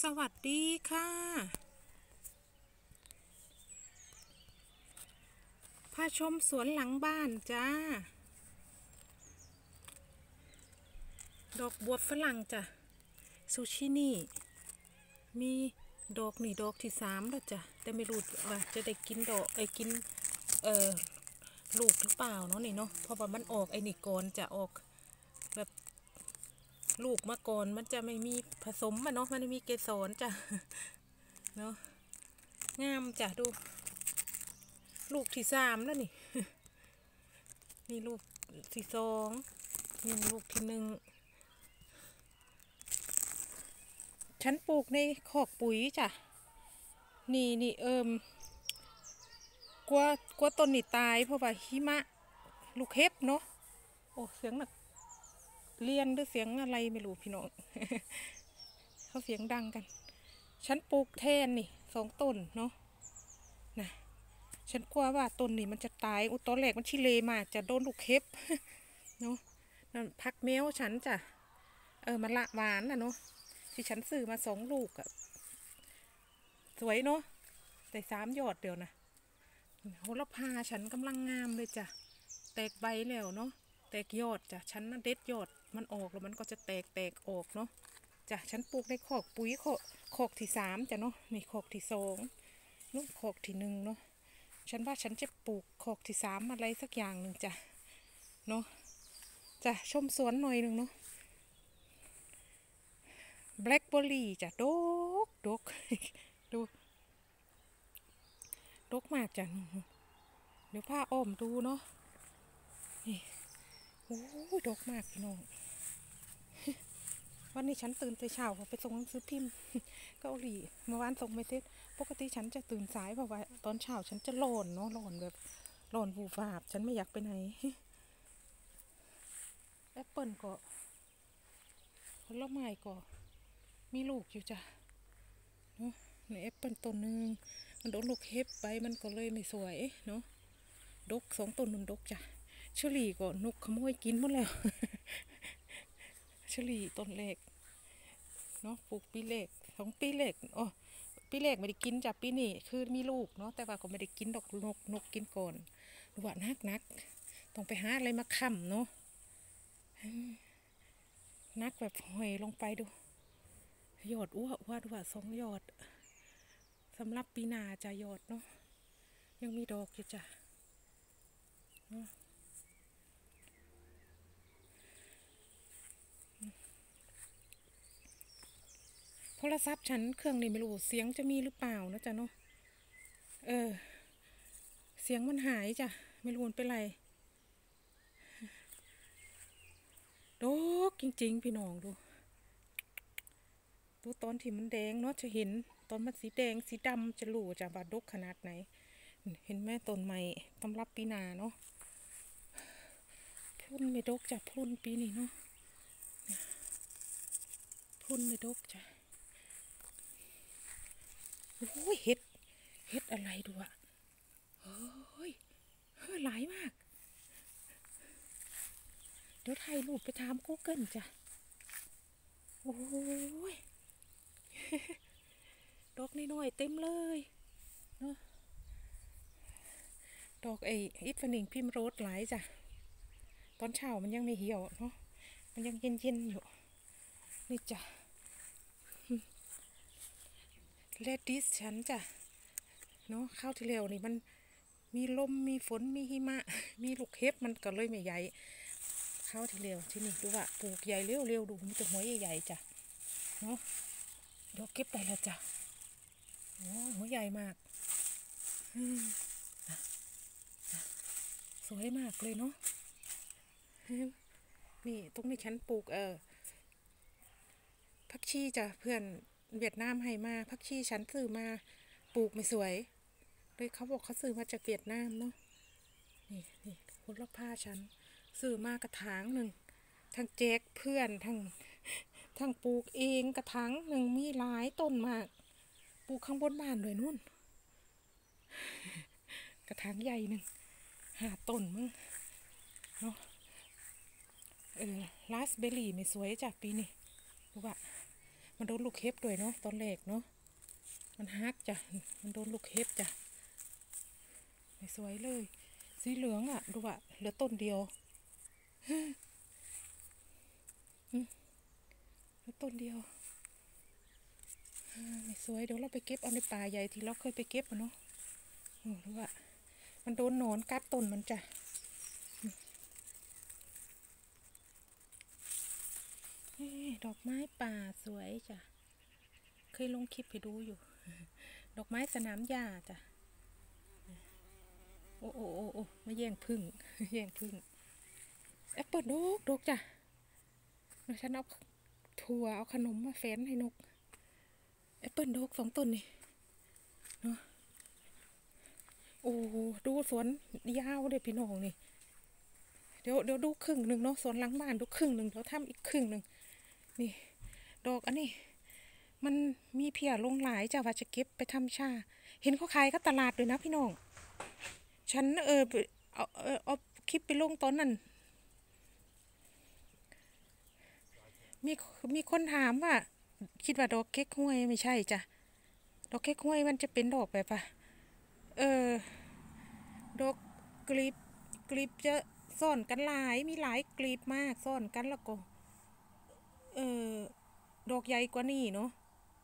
สวัสดีค่ะพาชมสวนหลังบ้านจ้าดอกบัวฝรั่งจ้ะซูชินี่มีดอกนี่ดอกที่3แล้วจ้ะแต่ไม่รู้ว่าจะได้กินดอกกินลูกหรือเปล่าเนาะนี่เนาะเพราะว่ามันออกไอ้นี่ก่อนจะออกแบบลูกมาก่อนมันจะไม่มีผสมมันเนาะมันไม่มีเกสรจ้ะเนาะงามจ้ะดูลูกที่3แล้วนี่ นี่ลูกที่2นี่ลูกที่1ฉันปลูกในคอกปุ๋ยจ้ะนี่กลัวต้นนี่ตายเพราะว่าหิมะลูกเห็บเนาะโอ้เสียงหนักเรียนหรือเสียงอะไรไม่รู้พี่น้อง เขาเสียงดังกันฉันปลูกแทนนี่2 ต้นเนาะนะฉันกลัวว่าต้นนี่มันจะตายตอนแรกมันชิเลมากจะโดนลูกเห็บ เนาะนั่นพักแมวฉันจ้ะมันละหวานนะเนาะที่ฉันซื้อมา2 ลูกอะสวยเนาะแต่3 ยอดเดียวนะโหระพาฉันกำลังงามเลยจ้ะแตกใบแล้วเนาะแตกยอดจ้ะฉันน่ะเด็ดยอดมันออกแล้วมันก็จะแตกออกเนาะจ้ะฉันปลูกในคอกปุ๋ยคอกที่3จ้ะเนาะนี่คอกที่2นู่นคอกที่1เนาะฉันว่าฉันจะปลูกคอกที่3อะไรสักอย่างหนึ่งจ้ะเนาะจ้ะชมสวนหน่อยหนึ่งเนาะแบล็คเบอร์รี่จ้ะดก ดูดกมากจ้ะเดี๋ยวผ้าอ้อมดูเนาะนี่โอ้ยดกมากพี่น้องวันนี้ฉันตื่นแต่เช้าไปส่งหนังสือพิมพ์เกาหลีเมื่อวานส่งไม่เสร็จปกติฉันจะตื่นสายเพราะว่าตอนเช้าฉันจะร้อนเนาะร้อนแบบร้อนวูบวาบฉันไม่อยากไปไหนแอปเปิลก็ผลไม้ก็มีลูกอยู่จ้ะเนาะในแอปเปิลต้นนึงมันโดนลูกเห็บไปมันก็เลยไม่สวยเนาะดก2 ต้นนุ่นดกจ้ะเชอรี่ก็นกขโมยกินหมดแล้ว เชอรี่ต้นเล็กเนาะปลูกปีเล็ก2 ปีเล็กอ๋อปีเล็กไม่ได้กินจ้ะปีนี้คือมีลูกเนาะแต่ว่าก็ไม่ได้กินดอกนกกินก่อนหรือว่านักต้องไปหาอะไรมาค้ำเนาะนักแบบหอยลงไปดูยอดอ้วดูว่า2 ยอดสำหรับปีหน้าจะยอดเนาะยังมีดอกอยู่จ้ะโทรศัพท์ฉันเครื่องนี้ไม่รู้เสียงจะมีหรือเปล่านะจ๊ะเนาะเสียงมันหายจ้ะไม่รู้มันเป็นไรดกจริงๆพี่น้องดูตอนที่มันแดงเนาะจะเห็นตอนมันสีแดงสีดำจะรู้จ้ะว่าดกขนาดไหนเห็นแม่ต้นใหม่สำหรับปีหน้าเนาะพุ่นไม่ดกจ้ะพุ่นปีนี้เนาะพุ่นไม่ดกจ้ะโอ้ยเห็ดอะไรดูอะเฮ้ยหลายมากเดี๋ยวถ่ายรูปไปถามกูเกิลจ้ะโอ้ยดอกน้อยๆเต็มเลยเนาะดอกอิฟนิงพิมโรสหลายจ้ะตอนเช้ามันยังไม่เหี่ยวเนาะมันยังเย็นอยู่นี่จ้ะเลดิสฉันจ้ะเนาะข้าวที่แล้วนี่มันมีลมมีฝนมีหิมะมีลูกเห็บมันก็เลยไม่ใหญ่ข้าวที่แล้วที่นี่ดูว่าปลูกใหญ่เร็วดูมีแต่หัวใหญ่ๆจ้ะเนาะเดี๋ยวเก็บได้แล้วจ้ะโอ้หัวใหญ่มากสวยมากเลยเนาะนี่ตรงนี้ฉันปลูกผักชีจ้ะเพื่อนเวียดนามให้มาผักชีฉันซื้อมาปลูกไม่สวยเลยเขาบอกเขาซื้อมาจากเวียดนามเนาะนี่คนรอบผ้าฉันซื้อมากระถางหนึ่งทั้งแจกเพื่อนทั้งปลูกเองกระถางหนึ่งมีหลายต้นมากปลูกข้างบนบ้านเลยนู่นกระถางใหญ่หนึ่ง5 ต้นมั้งเนาะราสเบอร์รี่ไม่สวยจ้ะปีนี้รู้ป่ะมันโดนลูกเห็บด้วยเนาะตอนแรกเนาะมันฮักจ้ะมันโดนลูกเห็บจ้ะไม่สวยเลยสีเหลืองอ่ะดูอ่ะเหลือต้นเดียวเหลือต้นเดียวไม่สวยเดี๋ยวเราไปเก็บเอาในป่าใหญ่ที่เราเคยไปเก็บอ่ะเนาะดูอ่ะมันโดนหนอนกัดต้นมันจ้ะดอกไม้ป่าสวยจ้ะเคยลงคลิปให้ดูอยู่ดอกไม้สนามหญ้าจ้ะโอ้โอ้โอ้โอ้มาแย่งพึ่งแย่งพึ่งแอปเปิลดกจ้ะฉันเอาถั่วเอาขนมมาแฝนให้นกแอปเปิลดก2 ต้นนี่เนาะโอ้ดูสวนยาวเลยพี่น้องนี่เดี๋ยวดูครึ่งหนึ่งเนาะสวนหลังบ้านดูครึ่งหนึ่งเดี๋ยวทำอีกครึ่งหนึ่งนี่ดอกอันนี้มันมีเพียลงหลายจ้ะว่าจะเก็บไปทำชาเห็นเขาขายก็ตลาดด้วยนะพี่น้องฉันเอาคลิปไปลงตอนนั้นมีคนถามว่าคิดว่าดอกเก๊กฮวยไม่ใช่จ้ะดอกเก๊กฮวยมันจะเป็นดอกแบบว่าดอกกลีบจะซ่อนกันหลายมีหลายกลีบมากซ่อนกันแล้วก็ดอกใหญ่กว่านี่เนาะ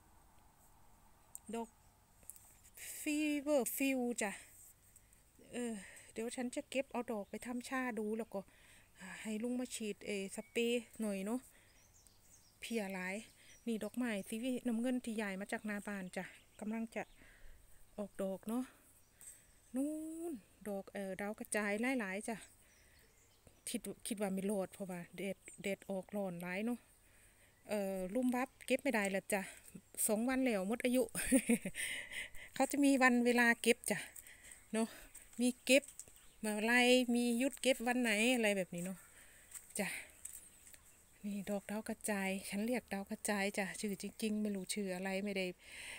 ดอกฟีเวอร์ฟิวจ้ะเดี๋ยวฉันจะเก็บเอาดอกไปทำชาดูแล้วก็ให้ลุงมาฉีดสเปรย์หน่อยเนาะเพียหลายนี่ดอกไม้สีน้ำเงินที่ใหญ่มาจากนาบานจ้ะกำลังจะออกดอกเนาะนู่นดอกดาวกระจายหลายๆจ้ะคิดว่าไม่รอดเพราะว่าเด็ดออกร้อนหลายเนาะลุ่มบับเก็บไม่ได้ละจ้ะ2 วันแล้วหมดอายุ เขาจะมีวันเวลาเก็บจ้ะเนาะมีเก็บมาไล่มียุดเก็บวันไหนอะไรแบบนี้เนาะจ้ะนี่ดอกดาวกระจายฉันเรียกดาวกระจายจ้ะชื่อจริงๆไม่รู้ชื่ออะไรไม่ได้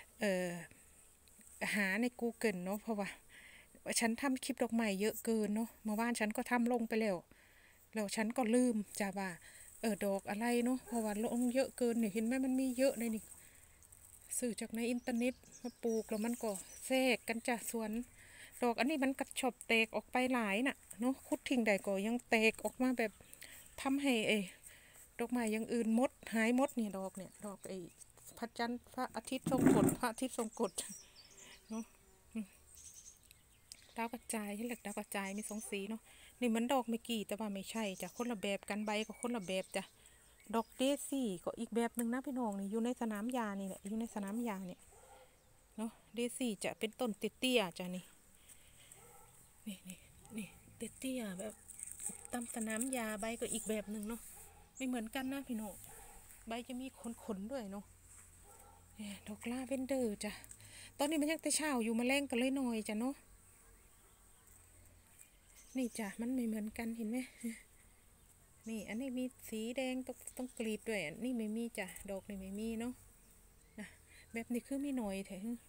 หาใน Google เนาะเพราะว่าฉันทำคลิปดอกไม้เยอะเกินเนาะเมื่อวานฉันก็ทำลงไปแล้วฉันก็ลืมจ้ะว่าดอกอะไรเนาะเพราะว่าลงเยอะเกินเนี่ยเห็นไหมมันมีเยอะเลยนี่ซื้อจากในอินเทอร์เน็ตมาปลูกแล้วมันก็แทรกกันจ้ะสวนดอกอันนี้มันกระชบแตกออกไปหลายน่ะเนาะคุดทิ้งใดก็ยังแตกออกมาแบบทำให้ดอกไม้ยังอื่นมดหายมดเนี่ยดอกพระจันทร์พระอาทิตย์ทรงกฎพระอาทิตย์ทรงกฎเนาะดาวกระจายที่เหลือดาวกระจายมี2 สีเนาะนี่เหมือนดอกเมื่อกี้แต่ว่าไม่ใช่จ้ะคนละแบบกันใบก็คนละแบบจ้ะดอกเดซี่ก็อีกแบบหนึ่งนะพี่น้องนี่อยู่ในสนามยานี่แหละอยู่ในสนามยาเนี่ยเนาะเดซี่จะเป็นต้นเตี้ยจ้ะนี่เตี้ยแบบตามสนามยาใบก็อีกแบบหนึ่งเนาะไม่เหมือนกันนะพี่น้องใบจะมีขนด้วยเนาะดอกลาเวนเดอร์จ้ะตอนนี้มันยังแต่เช้าอยู่แมลงกันเลยหน่อยจ้ะเนาะนี่จ้ะมันไม่เหมือนกันเห็นไหมนี่อันนี้มีสีแดงต้องกลีบด้วยนี่ไม่มีจ้ะดอกนี่ไม่มีเนาะแบบนี้คือมีหน่อยแถม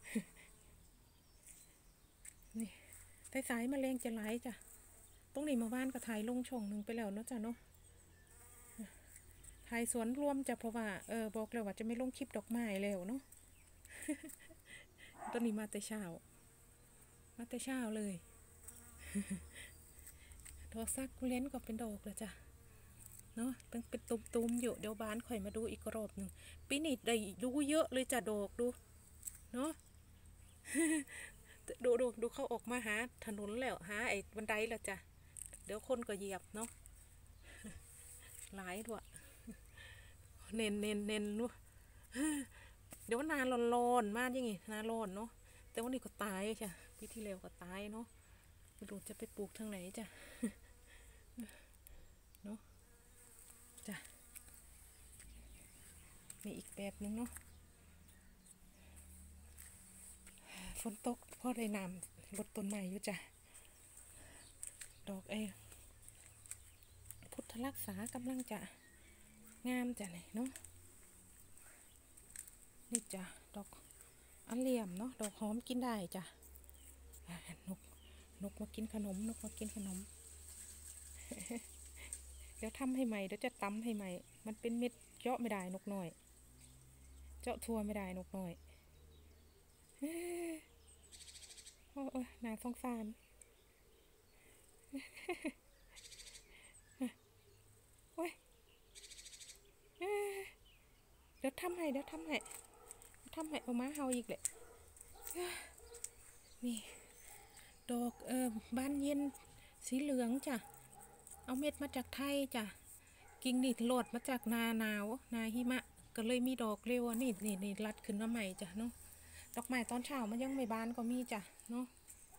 นี่สายแมลงจะไหลจ้ะตรงนี้มาบ้านก็ถ่ายลงช่องหนึ่งไปแล้วเนาะจ้ะเนาะถ่ายสวนรวมจ้ะเพราะว่าบอกแล้วว่าจะไม่ลงคลิปดอกไม้แล้วเนาะต้นนี้มาแต่เช้าเลยดอกซักคูเลนก็เป็นดอกแล้วจ้ะเนาะเป็นตุ้มๆอยู่เดี๋ยวบ้านข่อยมาดูอีกรอบหนึ่งปีนี้ได้ดูเยอะเลยจ้ะดอกดูเนาะดูเขาออกมาหาถนนแล้วหาไอ้บันไดแล้วจ้ะเดี๋ยวคนก็เหยียบเนาะหลายด้วยเน้นนู้เดี๋ยวนาร้อนมากยังไงนาร้อนเนาะแต่วันนี้ก็ตายจ้ะปีที่แล้วก็ตายเนาะไม่รู้จะไปปลูกทางไหนจ้ะเนาะจ้ะมีอีกแบบนึงเนาะฝนตกพอได้น้ำลดต้นไม้อยู่จ้ะดอกพุทธรักษากำลังจะงามจ้ะเนาะนี่จ้ะดอกอันเหลี่ยมเนาะดอกหอมกินได้จ้ะนกมากินขนมเดี๋ยวทำให้ใหม่เดี๋ยวจะตำให้ใหม่มันเป็นเม็ดเยอะไม่ได้นกน้อยเจาะทั่วไม่ได้นกน้อยโอ้ยน่าสงสารโอ้ยเดี๋ยวทำให้เอามาเฮาอีกเลยนี่ดอกบ้านเย็นสีเหลืองจ้ะเอาเม็ดมาจากไทยจ้ะกิ่งนี่โหลดมาจากนาหนาวนาหิมะก็เลยมีดอกเร็วนี่รัดขึ้นมาใหม่จ้ะเนาะดอกไม้ตอนเช้ามันยังไม่บานก็มีจ้ะเนาะ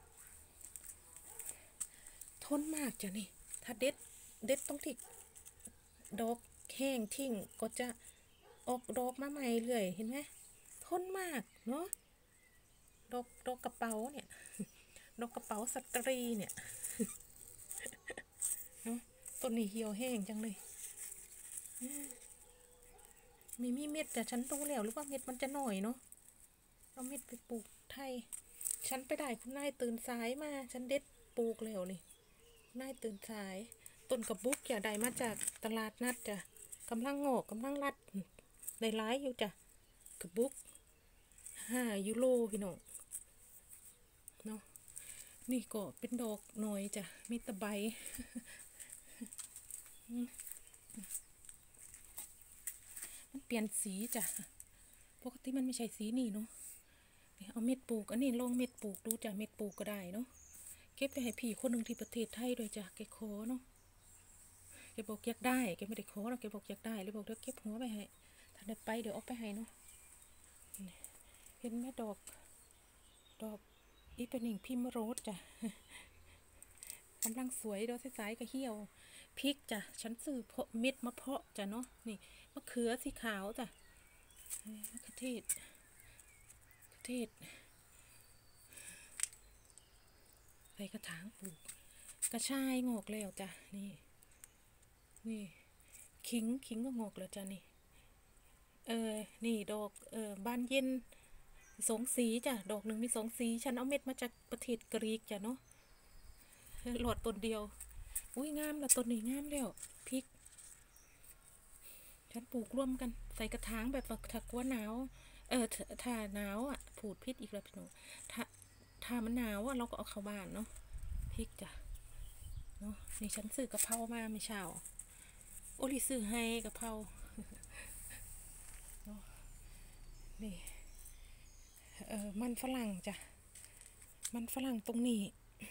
ทนมากจ้ะนี่ถ้าเด็ดต้องทิ้งดอกแห้งทิ้งก็จะออกดอกมาใหม่เลยเห็นไหมทนมากเนาะดอกกระเป๋าเนี่ยดอกกระเป๋าสตรีเนี่ยเนาะต้นนี้เหี่ยวแห้งจังเลยมีเม็ดแต่ฉันรู้แล้วหรือว่าเม็ดมันจะหน่อยเนาะเอาเม็ดไปปลูกไทยฉันไปได้คุณนายตื่นสายมาฉันเด็ดปลูกแล้วนี่นายตื่นสายต้นกระบุกอย่าได้มาจากตลาดนัดจ้ะกำลังงอกกำลังรัดได้ร้ายอยู่จ้ะกระบุก5 ยูโรพี่น้องเนาะนี่ก็เป็นดอกหน่อยจ้ะมีตะไบมันเปลี่ยนสีจ้ะปกติมันไม่ใช่สีนี่เนาะเอาเม็ดปลูกอันนี้ลองเม็ดปลูกดูจ้ะเม็ดปลูกก็ได้เนาะเก็บไปให้พี่คนหนึ่งที่ประเทศไทยด้วยจ้ะแกขอเนาะแกบอกอยากได้แกไม่ได้ขอหรอกแกบอกอยากได้เลยบอกเดี๋ยวเก็บหัวไปให้ถ้าได้ไปเดี๋ยวเอาไปให้เนาะเห็นไหมดอกอีเป็นหนึ่งพิมโรสจ้ะกำลังสวยดอกสายๆก็เหี่ยวพริกจ้ะฉันซื้อเพาะเม็ดมะเพาะจ้ะเนาะนี่มะเขือสีขาวจ้ะมะเขือเทศใส่กระถางปลูกกระชายงอกแล้วจ้ะนี่ขิงก็งอกแล้วจ้ะนี่นี่ดอกบานเย็น2 สีจ้ะดอกหนึ่งมี2 สีฉันเอาเม็ดมาจากประเทศกรีกจ้ะเนาะหลอดต้นเดียวอุ้ยงามแล้วต้นนี้งามแล้วพริกฉันปลูกร่วมกันใส่กระถางแบบถักว่าหนาวถ้าหนาวอ่ะผูดพิษอีกแล้วพี่น้องถ้ามันหนาวอ่ะเราก็เอาเข้าบ้านเนาะพริกจ้ะเนาะนี่ฉันซื้อกะเพรามาไม่เช้าโอลิซื้อให้กะเพราเนาะนี่มันฝรั่งจ้ะมันฝรั่งตรงนี้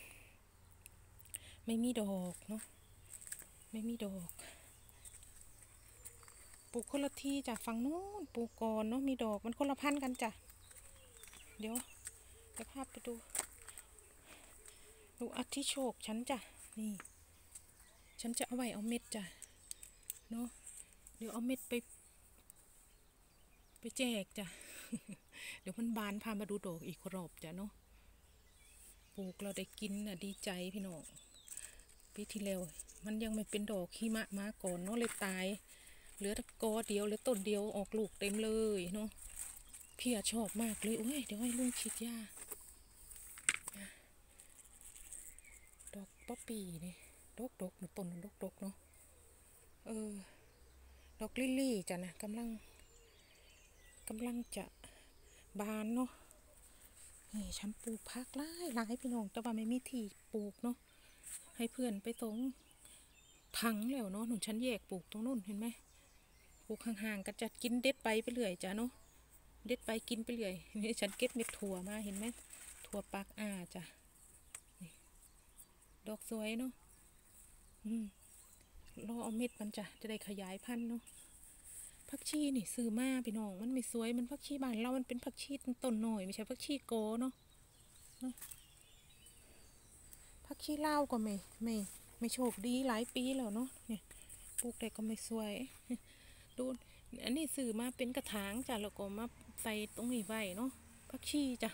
ไม่มีดอกเนาะไม่มีดอกปลูกคนละที่จ้ะฝั่งนู้นปลูกก่อนเนาะมีดอกมันคนละพันธุ์กันจ้ะเดี๋ยวพาไปดูอาร์ติโชกฉันจ้ะนี่ฉันจะเอาไว้เอาเม็ดจ้ะเนาะเดี๋ยวเอาเม็ดไปแจกจ้ะ เดี๋ยวมันบานพามาดูดอกอีกรอบจ้ะเนาะปลูกเราได้กินน่ะดีใจพี่น้องปีที่แล้วมันยังไม่เป็นดอกหิมะมาก่อนเนาะเลยตายเหลือแต่กอเดียวเหลือต้นเดียวออกลูกเต็มเลยเนาะพี่ชอบมากเลยโอ้ยเดี๋ยวให้ลุงฉีดยาดอกป๊อปปี้นี่ดกหนูต้นดกเนาะดอกลิลลี่จ้ะนะกำลังจะบานเนาะนี่ฉันปลูกพักหลายพี่น้องแต่ว่าไม่มีที่ปลูกเนาะให้เพื่อนไปตรงถังแล้วเนาะหนูฉันแยกปลูกตรงนู้นเห็นไหมปลูกห่างๆก็จะกินเด็ดไปเรื่อยจ้ะเนาะเด็ดไปกินไปเรื่อยนี่ฉันเก็บเม็ดถั่วมาเห็นไหมถั่วปากจ้ะดอกสวยเนาะรอเอาเม็ดมันจะได้ขยายพันธุ์เนาะผักชีนี่ซื้อมาพี่น้องมันไม่สวยมันผักชีบ้านเรามันเป็นผักชีต้นหน่อยไม่ใช่ผักชีโกเนาะผักชีลาวก็ไม่โชคดีหลายปีแล้วเนาะเนี่ยปลูกแต่ก็ไม่สวยดูอันนี้ซื้อมาเป็นกระถางจ้ะแล้วก็มาใส่ตรงนี้ไว้เนาะผักชีจ้ะ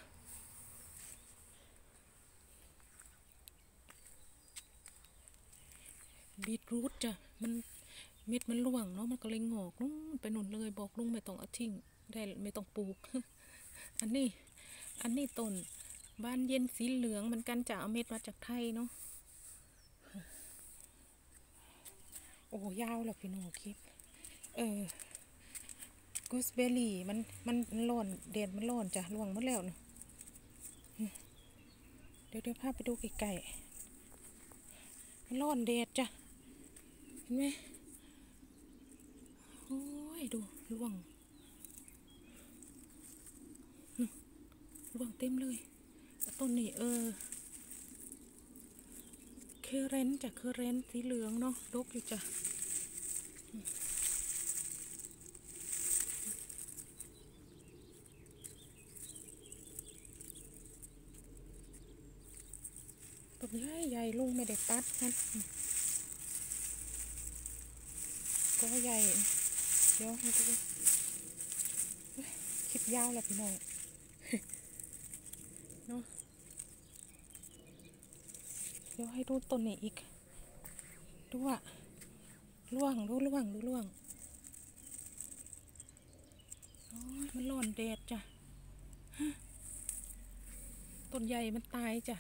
บีทรูทจ้ะมันเม็ดมันร่วงเนาะมันก็เลยงอกนู่นไปหนุนเลยบอกลุงไม่ต้องเอาทิ้งได้ไม่ต้องปลูก อันนี้ต้นบ้านเย็นสีเหลืองมันกันจะเอาเม็ดมาจากไทยเนาะโอ้ยาวแล้วพี่น้องคลิปกูสเบอร์รี่มันร้อนแดดมันร้อนจ้ะร่วงหมดแล้วเนาะเดี๋ยวพาไปดูไกลๆมันร้อนแดดจ้ะเห็นไหมโอ้ยดูร่วงเต็มเลยต้นนี้เคเรนจ้ะเคเรนสีเหลืองเนาะดกอยู่จ้ะต้นใหญ่ลุงไม่ได้ตัดนะก็ใหญ่เดี๋ยวให้ดูคลิปยาวแหละพี่น้องเนาะเดี๋ยวให้ดูต้นนี้อีกดูว่าร่วงโอ้ยมันร้อนแดดจ้ะต้นใหญ่มันตายจ้ะ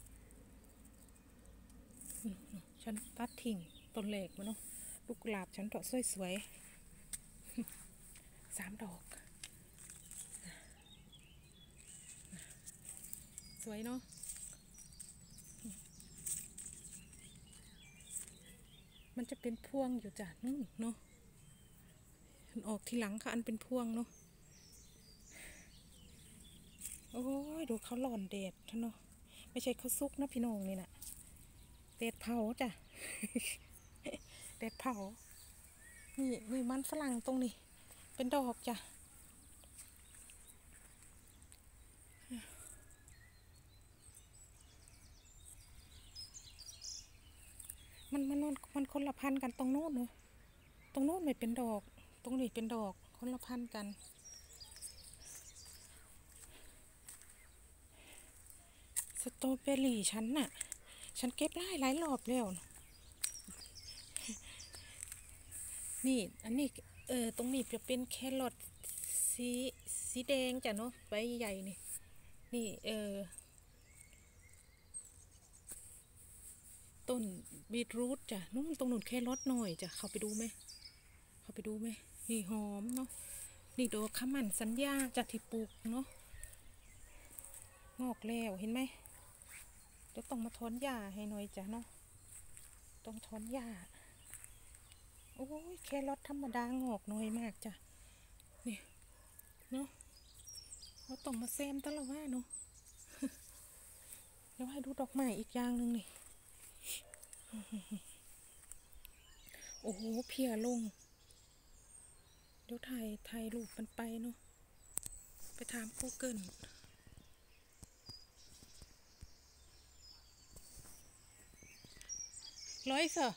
ฉันตัดทิ้งต้นเล็กมันเนาะลูกกุหลาบฉันดอกสวยๆ3 ดอกสวยเนาะมันจะเป็นพวงอยู่จ้ะนู่นเนาะมันออกทีหลังค่ะอันเป็นพวงเนาะโอ้ยดูเขาหล่อนแดดเนาะไม่ใช่เขาซุกนะพี่น้องนี่นะแดดเผาจ้ะ แดดเผานี่มันฝรั่งตรงนี้เป็นดอกจ้ะมันคนละพันกันตรงโน้นเนาะตรงโน้นไม่เป็นดอกตรงนี้เป็นดอกคนละพันกันสตรอเบอรี่ฉันเก็บหลายรอบแล้วนี่อันนี้ตรงนี้จะเป็นแครอทสีแดงจ้ะเนาะใบใหญ่นี่ต้นบีทรูทจ้ะนู่นตรงนู้นแครอทหน่อยจ้ะเข้าไปดูไหมนี่หอมเนาะนี่ดอกขมันสัญญาจากที่ปลูกเนาะงอกแล้วเห็นไหมเดี๋ยวต้องมาถอนหญ้าให้หน่อยจ้ะเนาะต้องถอนหญ้าโอ้ยแครอทธรรมดางอกน้อยมากจ้ะนี่เนาะเราต้องมาแซมตลอดว่าเนาะเดี๋ยวให้ดูดอกไม้อีกอย่างหนึ่งนี่โอ้โหเพียลงเดี๋ยวถ่ายรูปมันไปเนาะไปถาม Google ร้อยเสอะ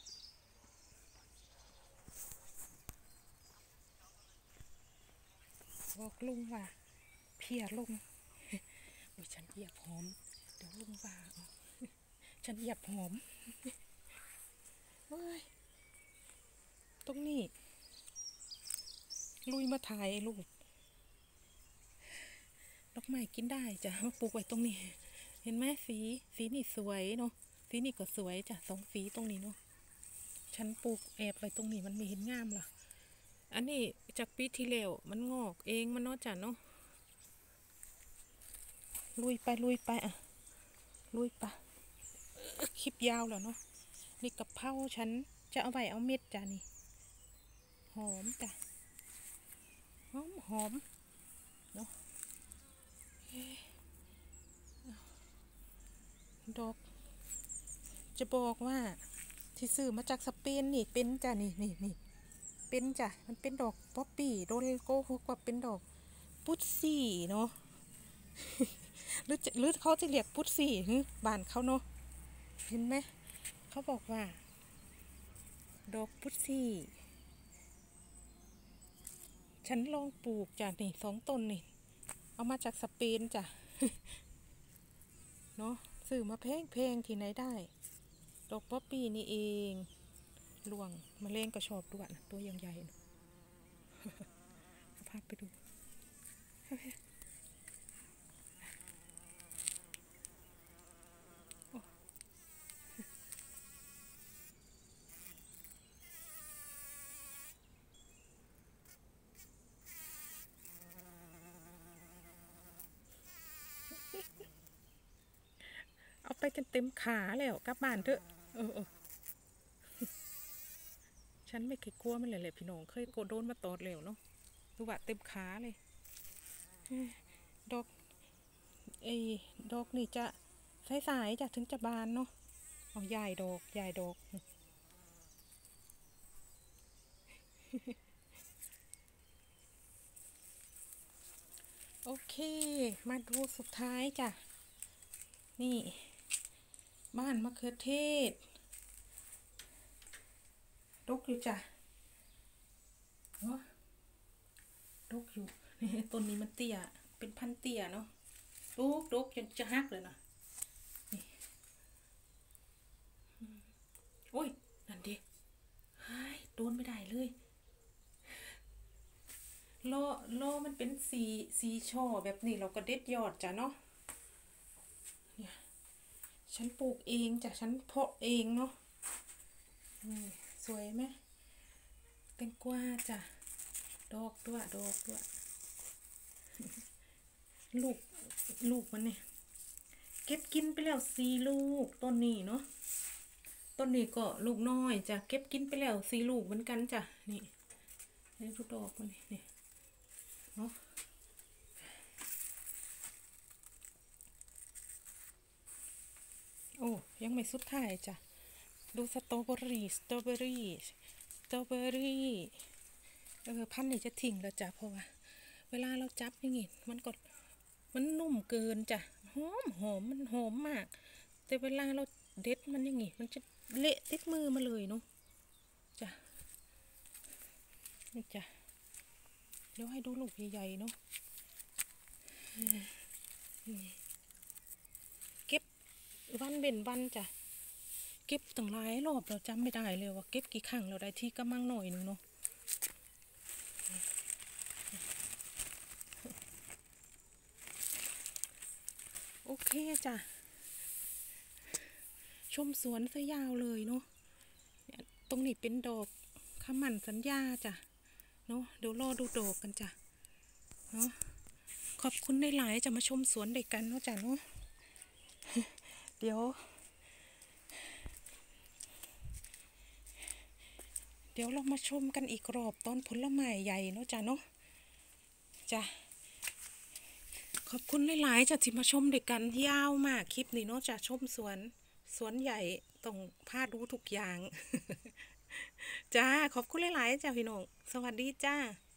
บอกลุงว่าเพียลงโอ้ยฉันเหยียบหอมเดี๋ยวลุงว่าฉันเหยียบหอมเฮ้ยตรงนี้ลุยมาถ่ายรูปดอกไม้กินได้จ้ะมาปลูกไว้ตรงนี้เห็นไหมสีนี่สวยเนาะสีนี่ก็สวยจ้ะ2 สีตรงนี้เนาะฉันปลูกแอบไว้ตรงนี้มันไม่เห็นงามหรออันนี้จากปีที่แล้วมันงอกเองมันเนาะจ้ะเนาะลุยไปอ่ะลุยไปคลิปยาวแล้วเนาะนี่กะเพราฉันจะเอาไว้เอาเม็ดจ้ะนี่หอมจ้ะหอมเนาะดอกจะบอกว่าที่ซื้อมาจากสเปนนี่เป็นจ้ะนี่เป็นจ้ะมันเป็นดอกป๊อปปี้โดนโกหกว่าเป็นดอกพุทซี่เนาะ หรือเขาจะเรียกพุทซี่บ้านเขาเนาะเห็นไหมเขาบอกว่าดอกพุทซี่ฉันลองปลูกจ้ะนี่2 ต้นนี่เอามาจากสเปนจ้ะ เนาะซื้อมาแพงที่ไหนได้ดอกป๊อปปี้นี่เองหลวงมะเร็งก็ชอบด้วยนะตัวใหญ่ๆนะพาไปดูจนเต็มขาแล้วกลับบ้านเถอะฉันไม่เคยกลัวมันเลยแหละพี่น้องเคยโดนมาตอดแล้วเนาะดูว่าเต็มขาเลยดอกดอกนี่จะสายๆจะถึงจะบานเนาะเอาใหญ่ดอกโอเคมาดูสุดท้ายจ้ะนี่บ้านมะเขือเทศดกอยู่จ้ะเนาะดกอยู่นี่ต้นนี้มันเตี้ยเป็นพันเตี้ยเนาะดกจนจะหักเลยนะนี่โอ้ยนั่นดิโดนไม่ได้เลยโลมันเป็นสีช่อแบบนี้เราก็เด็ดยอดจ้ะเนาะเนี่ยฉันปลูกเองจ้ะฉันเพาะเองเนาะสวยไหมแตงกวาจ้ะดอกด้วยลูกมันเนี่ยเก็บกินไปแล้ว4 ลูกต้นนี้เนาะต้นนี้ก็ลูกน้อยจ้ะเก็บกินไปแล้ว4 ลูกเหมือนกันจ้ะนี่ทุกดอกมันนี่เนาะโอ้ยังไม่สุดท้ายจ้ะดูสตรอเบอรี่พันธุ์นี่จะทิ้งแล้วจ้ะเพราะว่าเวลาเราจับอย่างงี้มันนุ่มเกินจ้ะหอมมันหอมมากแต่เวลาเราเด็ดมันอย่างงี้มันจะเละติดมือมาเลยเนาะจ้ะนี่จ้ะเดี๋ยวให้ดูลูกใหญ่ๆเนาะเก็บวันเว้นวันจ้ะเก็บตั้งหลายรอบเราจำไม่ได้เลยว่าเก็บกี่ครั้งเราได้ที่กระมังหน่อยนึงเนาะโอเคจ้ะชมสวนซะยาวเลยเนาะตรงนี้เป็นดอกขมั่นสัญญาจ้ะเนาะเดี๋ยวรอดูดอกกันจ้ะเนาะขอบคุณหลายๆจะมาชมสวนเด็กกันเนาะจ้ะเนาะเดี๋ยวเรามาชมกันอีกรอบตอนผลไม้ใหญ่เนาะจ้ะเนาะจ้ะขอบคุณหลายๆจ้ะที่มาชมเด็กกันยาวมากคลิปนี้เนาะจ้ะชมสวนใหญ่ต้องพาดูทุกอย่างจ้าขอบคุณหลายๆจ้ะพี่น้องสวัสดีจ้า